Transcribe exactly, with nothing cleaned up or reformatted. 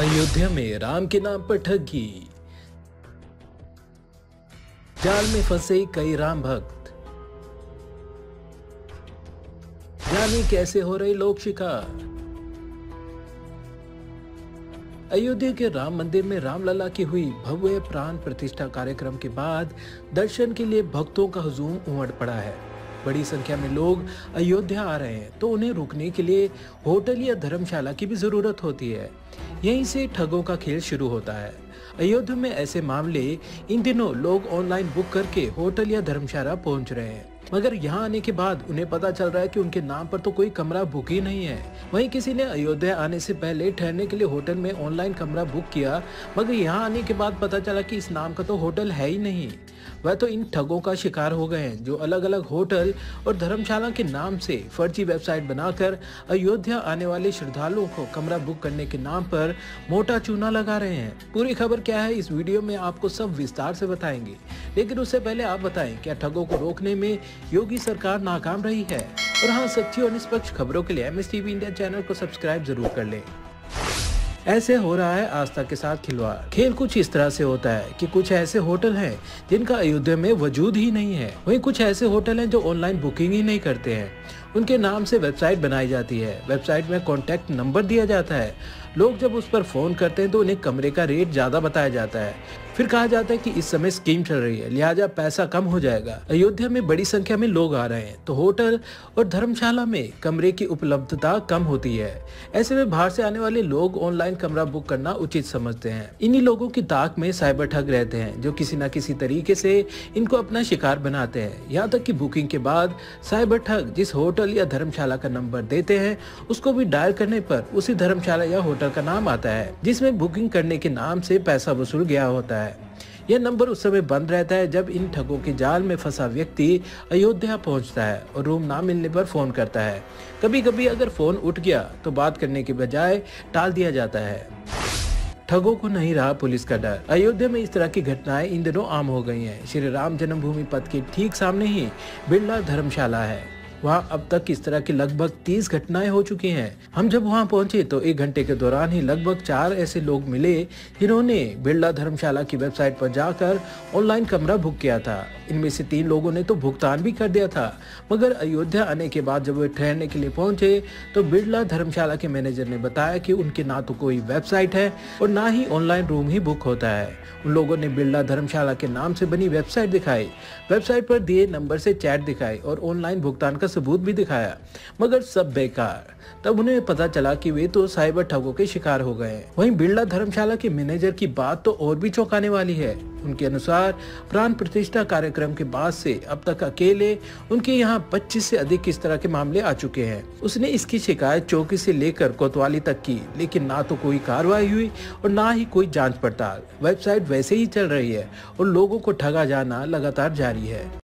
अयोध्या में राम के नाम पर ठगी, जाल में फंसे कई राम भक्त। जाने कैसे हो रहे लोग शिकार। अयोध्या के राम मंदिर में रामलला की हुई भव्य प्राण प्रतिष्ठा कार्यक्रम के बाद दर्शन के लिए भक्तों का हुजूम उमड़ पड़ा है। बड़ी संख्या में लोग अयोध्या आ रहे हैं तो उन्हें रुकने के लिए होटल या धर्मशाला की भी जरूरत होती है। यहीं से ठगों का खेल शुरू होता है। अयोध्या में ऐसे मामले इन दिनों लोग ऑनलाइन बुक करके होटल या धर्मशाला पहुंच रहे हैं, मगर यहाँ आने के बाद उन्हें पता चल रहा है कि उनके नाम पर तो कोई कमरा बुक ही नहीं है। वहीं किसी ने अयोध्या आने से पहले ठहरने के लिए होटल में ऑनलाइन कमरा बुक किया, मगर यहाँ आने के बाद पता चला कि इस नाम का तो होटल है ही नहीं। वह तो इन ठगों का शिकार हो गए हैं जो अलग अलग होटल और धर्मशाला के नाम से फर्जी वेबसाइट बनाकर अयोध्या आने वाले श्रद्धालुओं को कमरा बुक करने के नाम पर मोटा चूना लगा रहे हैं। पूरी खबर क्या है इस वीडियो में आपको सब विस्तार से बताएंगे, लेकिन उससे पहले आप बताएं क्या ठगों को रोकने में योगी सरकार नाकाम रही है? और हाँ, सच्ची और निष्पक्ष खबरों के लिए M S TV India channel को सब्सक्राइब जरूर कर लें। ऐसे हो रहा है आस्था के साथ खिलवाड़। खेल कुछ इस तरह से होता है कि कुछ ऐसे होटल हैं जिनका अयोध्या में वजूद ही नहीं है। वहीं कुछ ऐसे होटल हैं जो ऑनलाइन बुकिंग ही नहीं करते हैं। उनके नाम से वेबसाइट बनाई जाती है। वेबसाइट में कॉन्टैक्ट नंबर दिया जाता है। लोग जब उस पर फोन करते हैं तो उन्हें कमरे का रेट ज्यादा बताया जाता है। फिर कहा जाता है कि इस समय स्कीम चल रही है, लिहाजा पैसा कम हो जाएगा। अयोध्या में बड़ी संख्या में लोग आ रहे हैं तो होटल और धर्मशाला में कमरे की उपलब्धता कम होती है। ऐसे में बाहर से आने वाले लोग ऑनलाइन कमरा बुक करना उचित समझते हैं। इन्हीं लोगों की ताक में साइबर ठग रहते हैं जो किसी न किसी तरीके से इनको अपना शिकार बनाते हैं। यहाँ तक कि बुकिंग के बाद साइबर ठग जिस होटल या धर्मशाला का नंबर देते हैं उसको भी डायल करने पर उसी धर्मशाला या होटल का नाम आता है जिसमें बुकिंग करने के नाम से पैसा वसूल गया होता है। यह नंबर उस समय बंद रहता है जब इन ठगों के जाल में फंसा व्यक्ति अयोध्या पहुंचता है और रूम ना मिलने पर फोन करता है। कभी कभी अगर फोन उठ गया तो बात करने के बजाय टाल दिया जाता है। ठगों को नहीं रहा पुलिस का डर। अयोध्या में इस तरह की घटनाएं इन दिनों आम हो गई हैं। श्री राम जन्मभूमि पथ के ठीक सामने ही बिरला धर्मशाला है। वहाँ अब तक इस तरह की लगभग तीस घटनाएं हो चुकी हैं। हम जब वहाँ पहुंचे तो एक घंटे के दौरान ही लगभग चार ऐसे लोग मिले जिन्होंने बिरला धर्मशाला की वेबसाइट पर जाकर ऑनलाइन कमरा बुक किया था। इनमें से तीन लोगों ने तो भुगतान भी कर दिया था, मगर अयोध्या आने के बाद जब वे ठहरने के लिए पहुंचे तो बिरला धर्मशाला के मैनेजर ने बताया कि उनके ना तो कोई वेबसाइट है और ना ही ऑनलाइन रूम ही बुक होता है। उन लोगों ने बिरला धर्मशाला के नाम से बनी वेबसाइट दिखाई, वेबसाइट पर दिए नंबर से चैट दिखाई और ऑनलाइन भुगतान का सबूत भी दिखाया, मगर सब बेकार। तब उन्हें पता चला कि वे तो साइबर ठगों के शिकार हो गए। वहीं बिरला धर्मशाला के मैनेजर की बात तो और भी चौंकाने वाली है। उनके अनुसार प्राण प्रतिष्ठा कार्यक्रम के बाद से अब तक अकेले उनके यहाँ पच्चीस से अधिक इस तरह के मामले आ चुके हैं। उसने इसकी शिकायत चौकी से लेकर कोतवाली तक की, लेकिन ना तो कोई कार्रवाई हुई और ना ही कोई जांच पड़ताल। वेबसाइट वैसे ही चल रही है और लोगों को ठगा जाना लगातार जारी है।